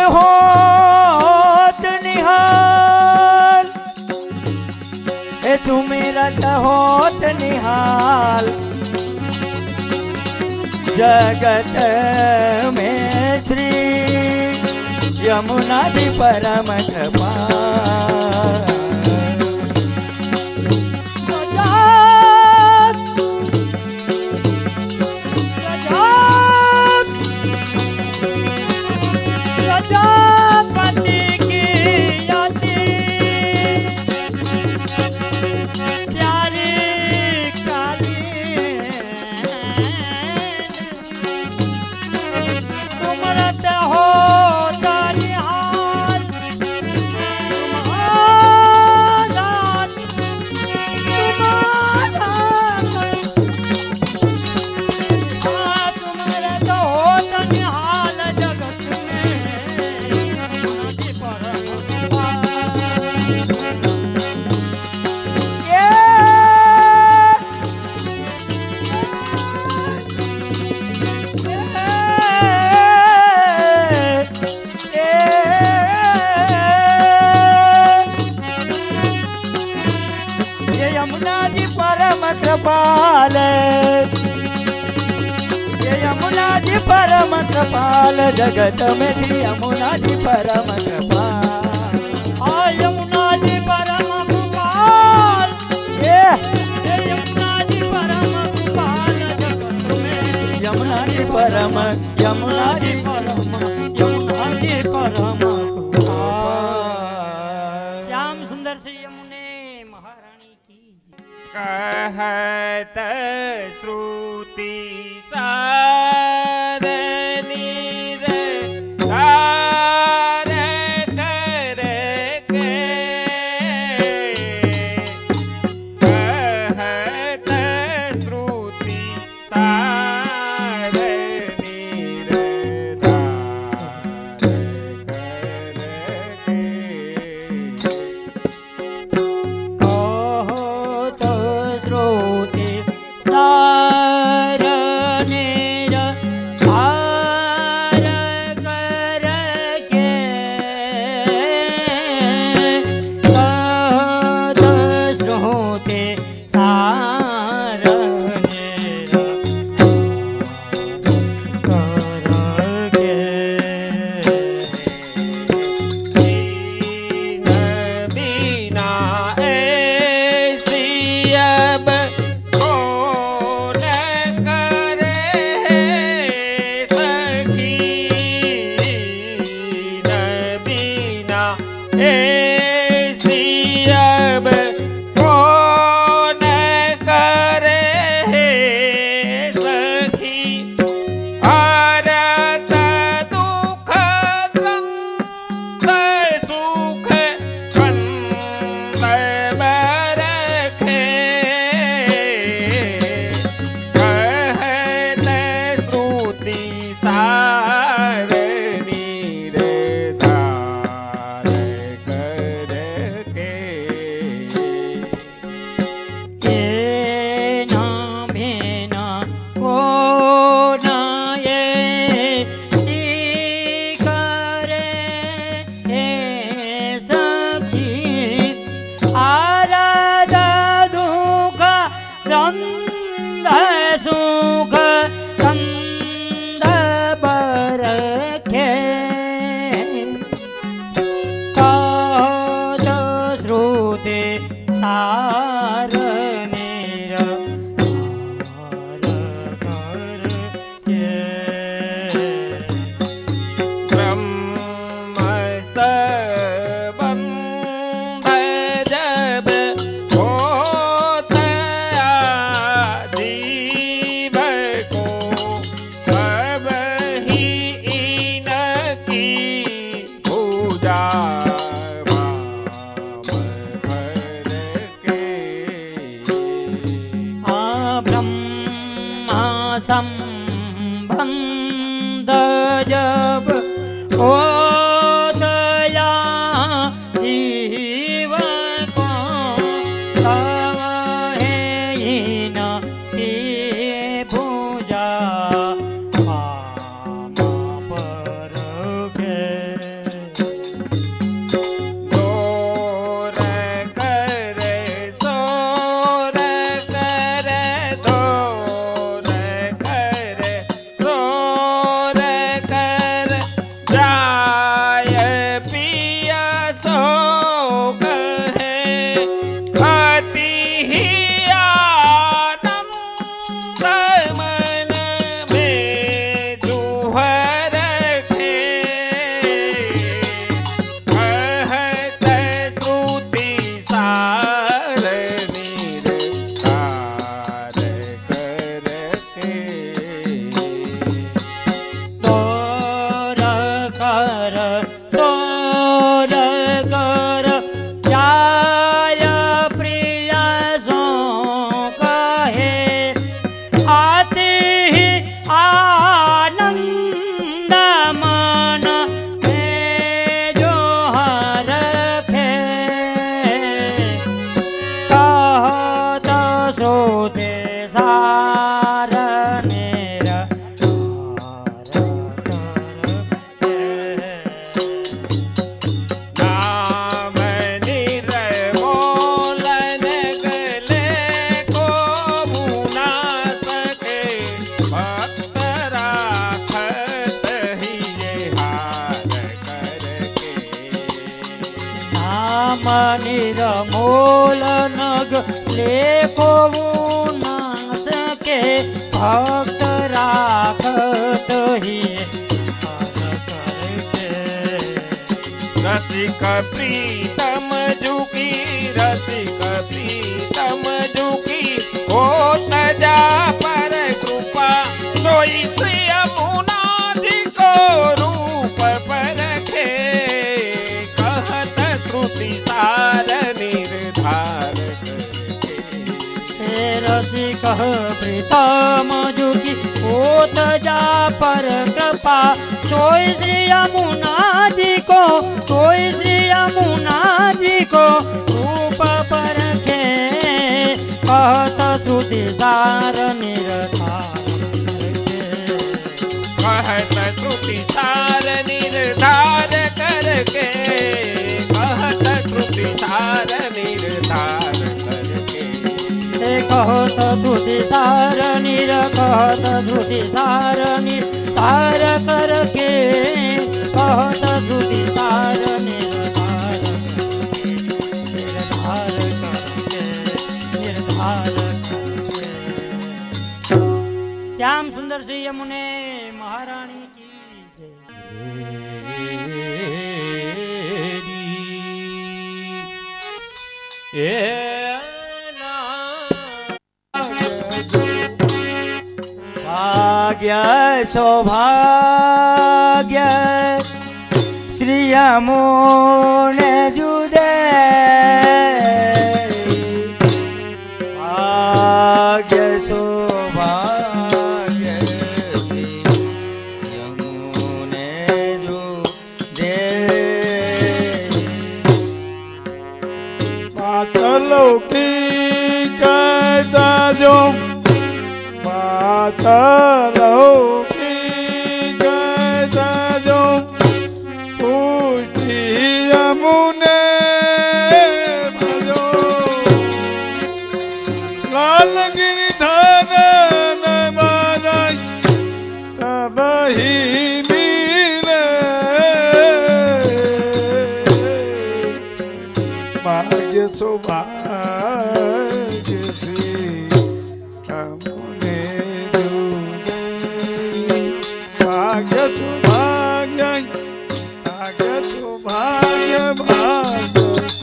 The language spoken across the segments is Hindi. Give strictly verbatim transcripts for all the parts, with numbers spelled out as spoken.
होत निहाल, ए सुमिरत होत निहाल। जगत में श्री यमुना जी परम कृपाल। कृपाल, ये यमुना जी परम कृपाल। जगत में श्री यमुना जी परम कृपाल। आ यमुना जी परम कृपाल, ये यमुना जी परम कृपाल। जगत में यमुना जी परम, यमुना जी परम, यमुना जी परम कृपाल। श्याम सुंदर श्री यमुने महारानी की। कहत श्रुति सारनी रे तार कर के। कहत श्रुति सारनी रे तार कर के। संबंध जब हो दया जीव को तब है इन ये पूजा मामा पर के। निरमोल नग लेखो नास के भक्त राखत ही रसिक प्रीतम झुकी रसिक प्रीतम झुकी हो तजा पर कृपा सोई श्री यमुना जी को रूप परखे कहत श्रुति सार निर्धार करके रसिक प्रीतम झुकी हो तजा पर कृपा सोई श्री यमुना जी को सोई श्री यमुना जी को रूप परखे कहत श्रुति सार निर्धार कहत श्रुति सार निर्धार करके कहत श्रुति सार निर्धार करके कहत श्रुति सार निर कहत श्रुति सार निर्धार करके कहत श्रुति सार निर्धार निर्धार करके निर्धार करके। श्याम सुंदर श्री यमुने महारानी की जय। भाग्य सौभाग्य श्री यमुने जुदे भाग्य सौभाग्य श्री यमुने जुदे पातलो की कहता जो पातलो की कहता जो पूछी यमुने भजो लाल गिरिधर न बाजाई तब ही मिले भाग्य सौभाग्य श्री यमुने जुदे भाग्य सौभाग्य भाग्य सौभाग्य भाग्य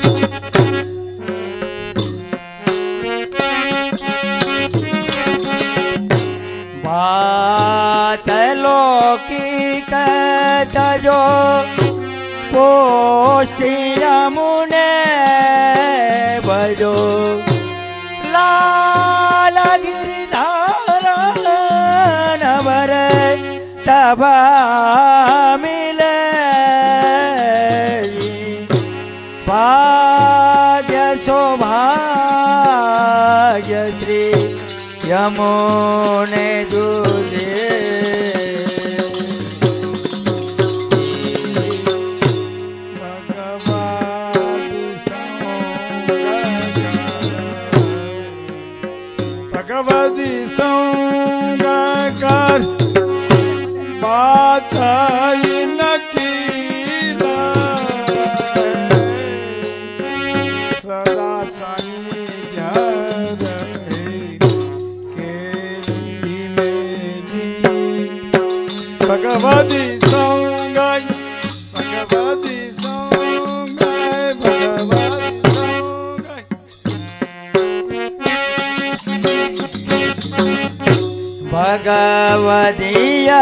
बात लोकी कहता जो पोष्टि यमुने भजो लाल गिरिधार नवर तब मिले भाग्य सौभाग्य श्री यमुने जुदे भगवती संगकर बात न कीला सदा साई भगवती संगय भगवती संगय भगवती संगय भगवती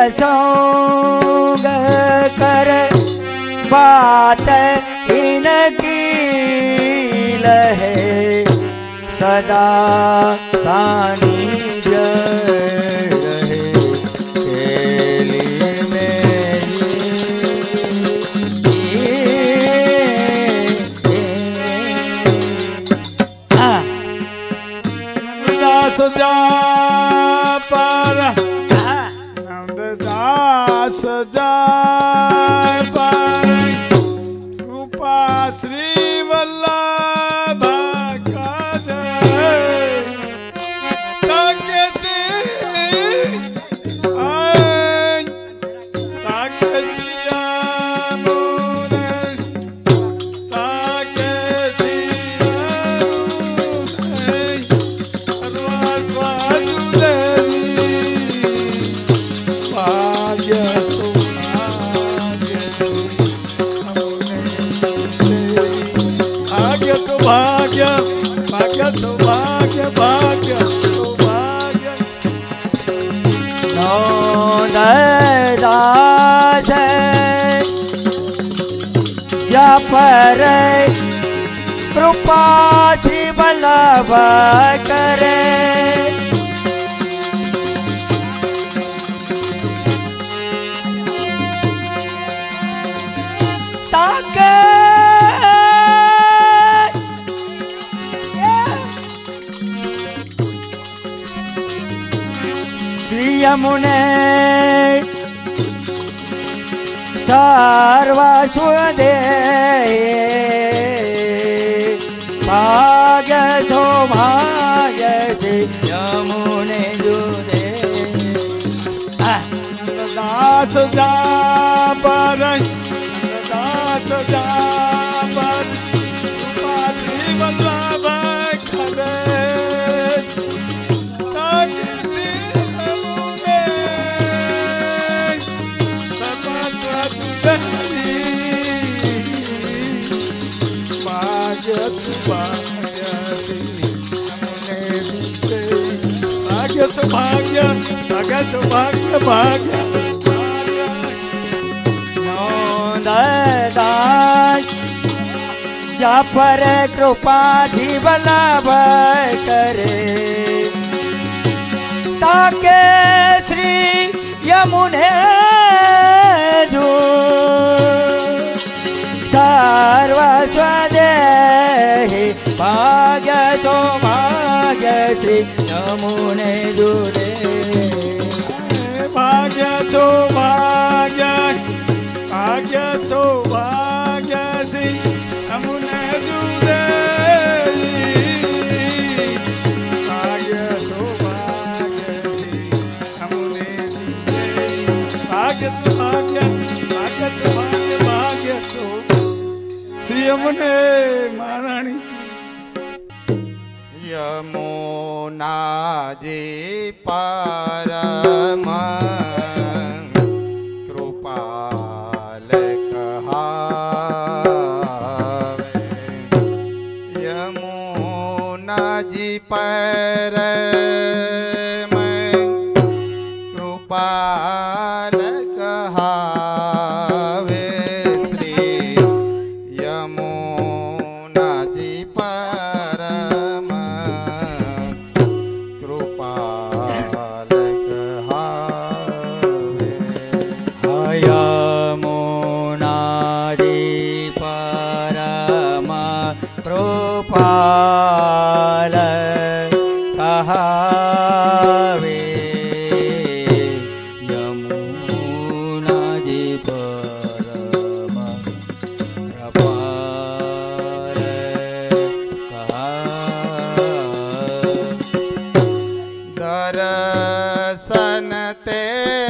संग कर बात इनकी लहे सदा सानिध्य रहे केली दास जा पर दास जा पर कृपा श्री वल्लभ ताके पर कृपा श्री वल्लभ करे। ताके श्री यमुने सर्वस्वदे भाग्य सौभाग्य से यमुने जुदे। दास जा पर दास जा पर कृपा श्री वल्लभ करे। भाग्य भाग्य भाग्य भाग्य भाग्य नौदास जा पर कृपा श्री वल्लभ करे। ताके श्री यमुने जो सर्वस्वदे भाग्य सौभाग्य श्री यमुने जुदे। भाग्य सौभाग्य भाग्य सौभाग्य श्री यमुने जुदे। भाग्य सौभाग्य श्री यमुने जुदे। भाग्य भाग्य भाग्य भाग्य भाग्य सौ श्री यमुने महारानी। यमुना जी परम कृपाल कहावे। यमुना जी परम कृपाल कहावे। श्री यमुना जी परम कृपाल कहावे। यमुना जी परम कृपाल कहावे। यमुना जी परम कृपाल कहावे। दर्शन ते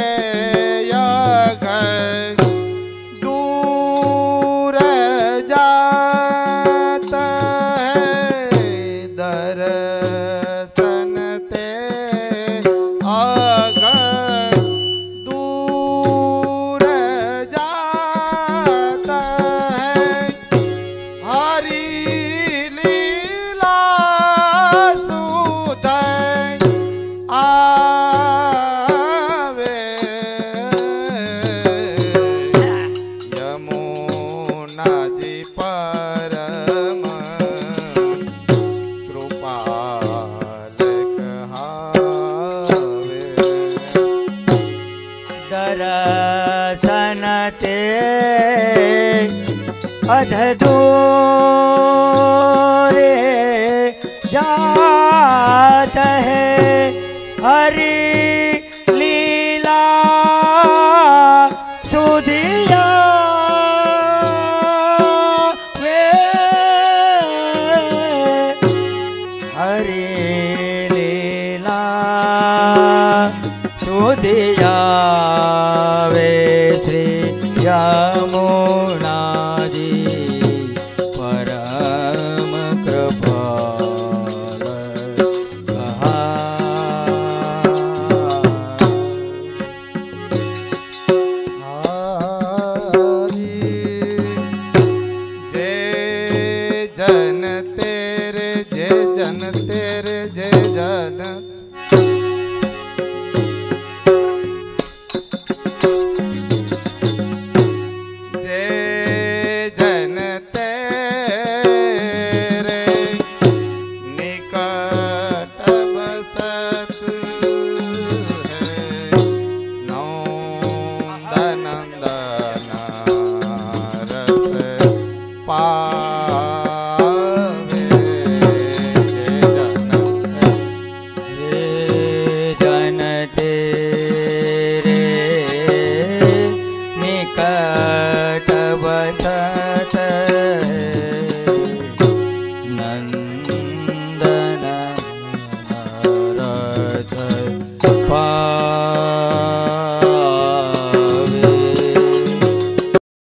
यघ दूर जात है। दर्शन ते अघ दूर जात है। हरि लीला सुधय आवे। यमुना जी परम कृपाल कहावे। दर्शन ते अध दूर जात है। हरि